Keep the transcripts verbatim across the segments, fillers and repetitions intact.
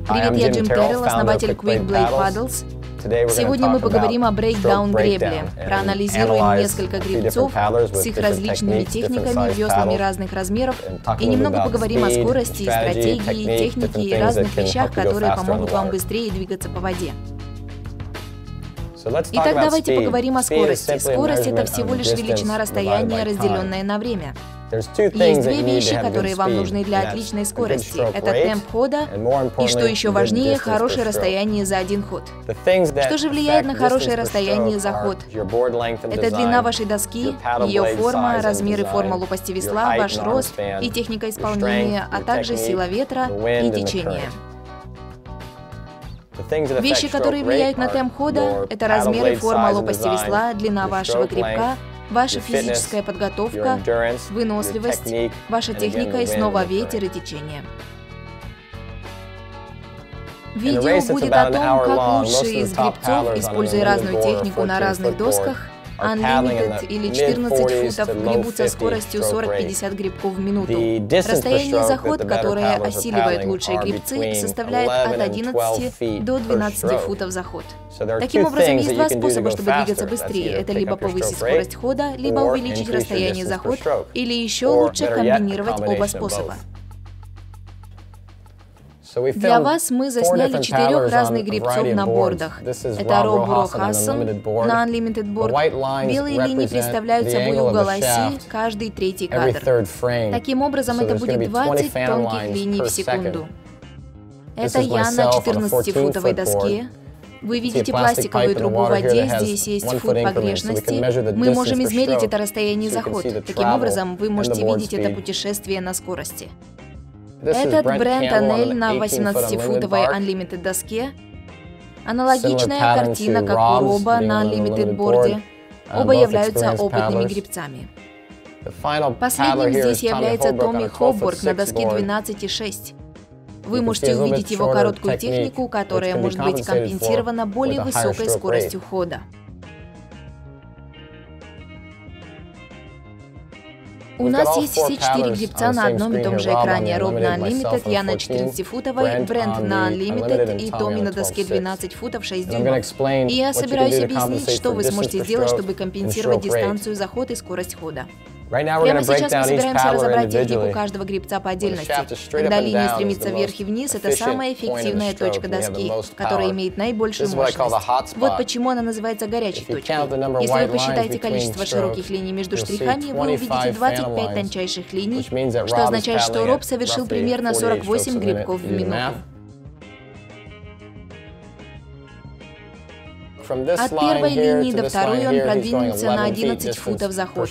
Привет, я Джим Террелл, основатель Quick Blade Paddles. Сегодня мы поговорим о брейкдаун гребле, проанализируем несколько гребцов с их различными техниками, веслами разных размеров и немного поговорим о скорости, стратегии, технике и разных вещах, которые помогут вам быстрее двигаться по воде. Итак, давайте поговорим о скорости. Скорость — это всего лишь величина расстояния, разделенная на время. Есть две вещи, которые вам нужны для отличной скорости. Это темп хода и, что еще важнее, хорошее расстояние за один ход. Что же влияет на хорошее расстояние за ход? Это длина вашей доски, ее форма, размер и форма лопасти весла, ваш рост и техника исполнения, а также сила ветра и течения. Вещи, которые влияют на темп хода, это размер и форма лопасти весла, длина вашего гребка, ваша физическая подготовка, выносливость, ваша техника и снова ветер и течение. Видео будет о том, как лучшие из гребцов, используя разную технику на разных досках, Unlimited или четырнадцать футов, гребут со скоростью сорок-пятьдесят гребков в минуту. Расстояние за ход, которое осиливают лучшие гребцы, составляет от одиннадцати до двенадцати футов за ход. Таким образом, есть два способа, чтобы двигаться быстрее. Это либо повысить скорость хода, либо увеличить расстояние за ход, или еще лучше комбинировать оба способа. Для вас мы засняли четырех разных гребцов на бордах. Это Роб Рок Хассон на Unlimited Board. Белые линии представляют собой угол оси, каждый третий кадр. Таким образом, это будет двадцать тонких линий в секунду. Это я на четырнадцатифутовой доске. Вы видите пластиковую трубу в воде, здесь есть фут погрешности. Мы можем измерить это расстояние за ход. Таким образом, вы можете видеть это путешествие на скорости. Этот Брент Анель на восемнадцатифутовой Unlimited доске. Аналогичная картина, как у Роба на Unlimited борде. Оба являются опытными гребцами. Последним здесь является Томми Хобборг на доске двенадцать и шесть. Вы можете увидеть его короткую технику, которая может быть компенсирована более высокой скоростью хода. У нас есть все четыре гребца на одном и том же экране. Роб на Unlimited, я на четырнадцатифутовой, Брент на Unlimited и Томми на доске двенадцать футов шесть дюймов. И я собираюсь объяснить, что вы сможете сделать, чтобы компенсировать дистанцию за ход и скорость хода. Прямо сейчас мы собираемся разобрать технику каждого гребца по отдельности. Когда линия стремится вверх и вниз, это самая эффективная точка доски, которая имеет наибольшую мощность. Вот почему она называется горячей точкой. Если вы посчитаете количество широких линий между штрихами, вы увидите двадцать пять тончайших линий, что означает, что Роб совершил примерно сорок восемь гребков в минуту. От первой линии до второй он продвинулся на одиннадцать футов за ход.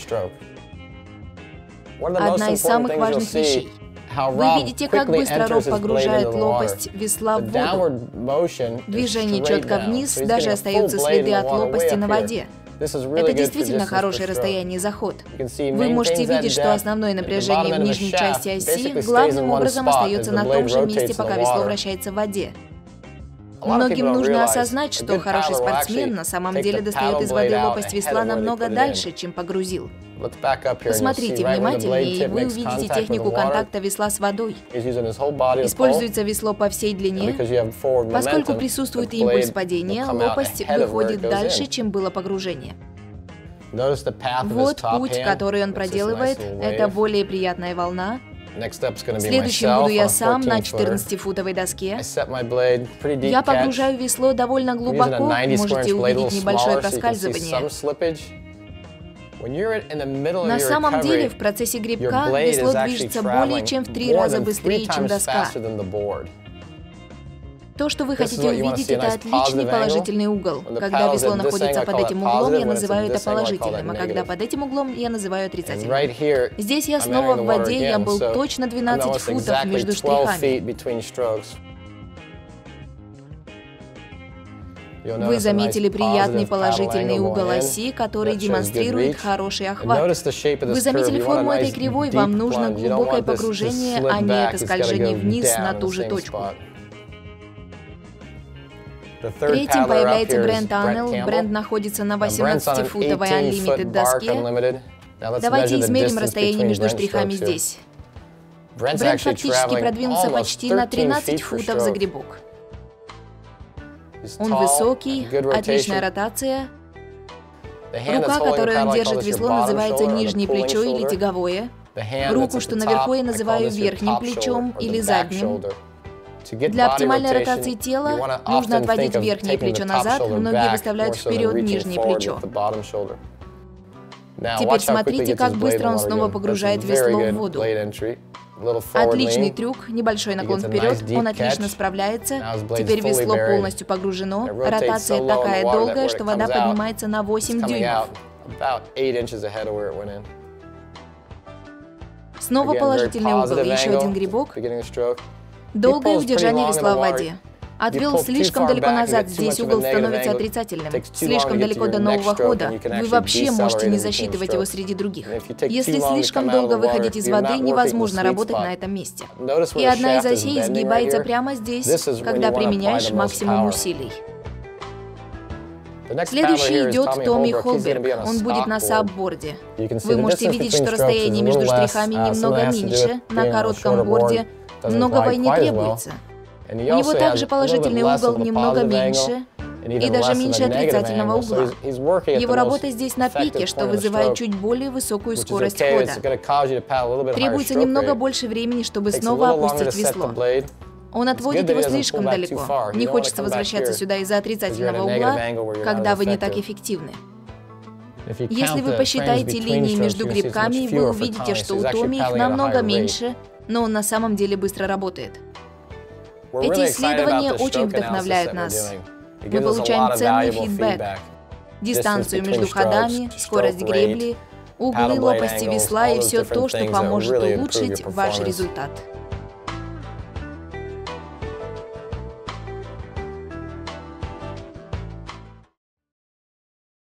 Одна из самых важных вещей. Вы видите, как быстро Роб погружает лопасть весла в воду. Движение четко вниз, даже остаются следы от лопасти на воде. Это действительно хорошее расстояние за ход. Вы можете видеть, что основное напряжение в нижней части оси главным образом остается на том же месте, пока весло вращается в воде. Многим нужно осознать, что хороший спортсмен на самом деле достает из воды лопасть весла намного дальше, чем погрузил. Посмотрите внимательнее, и вы увидите технику контакта весла с водой. Используется весло по всей длине. Поскольку присутствует импульс падения, лопасть выходит дальше, чем было погружение. Вот путь, который он проделывает. Это более приятная волна. Следующим буду я сам на четырнадцатифутовой доске. Я погружаю весло довольно глубоко, можете увидеть небольшое проскальзывание. На самом деле, в процессе гребка весло движется более чем в три раза быстрее, чем доска. То, что вы хотите увидеть, это отличный положительный угол. Когда весло находится под этим углом, я называю это положительным, а когда под этим углом, я называю отрицательным. Здесь я снова в воде, я был точно двенадцать футов между штрихами. Вы заметили приятный положительный угол оси, который демонстрирует хороший охват. Вы заметили форму этой кривой, вам нужно глубокое погружение, а не это скольжение вниз на ту же точку. Третьим появляется Брент Аннелл. Брент находится на восемнадцатифутовой Unlimited доске. Давайте измерим расстояние между штрихами здесь. Брент фактически продвинулся почти на тринадцать футов за гребок. Он высокий, отличная ротация. Рука, которой он держит весло, называется нижнее плечо или тяговое. Руку, что наверху, я называю верхним плечом или задним. Для оптимальной ротации тела нужно отводить верхнее плечо назад, многие выставляют вперед нижнее плечо. Теперь смотрите, как быстро он снова погружает весло в воду. Отличный трюк, небольшой наклон вперед, он отлично справляется. Теперь весло полностью погружено. Ротация такая долгая, что вода поднимается на восемь дюймов. Снова положительный угол, еще один грибок. Долгое удержание весла в воде. Отвел слишком далеко назад, здесь угол становится отрицательным. Слишком далеко до нового хода, вы вообще можете не засчитывать его среди других. Если слишком долго выходить из воды, невозможно работать на этом месте. И одна из осей сгибается прямо здесь, когда применяешь максимум усилий. Следующий идет Томми Холберг, он будет на сабборде. Вы можете видеть, что расстояние между штрихами немного меньше, на коротком борде многого и не требуется. У него также положительный угол немного меньше, и даже меньше отрицательного угла. Его работа здесь на пике, что вызывает чуть более высокую скорость хода. Требуется немного больше времени, чтобы снова опустить весло. Он отводит его слишком далеко. Не хочется возвращаться сюда из-за отрицательного угла, когда вы не так эффективны. Если вы посчитаете линии между грибками, вы увидите, что у Томми их намного меньше, но он на самом деле быстро работает. Эти исследования очень вдохновляют нас. Мы получаем ценный фидбэк. Дистанцию между ходами, скорость гребли, углы лопасти весла и все то, что поможет улучшить ваш результат.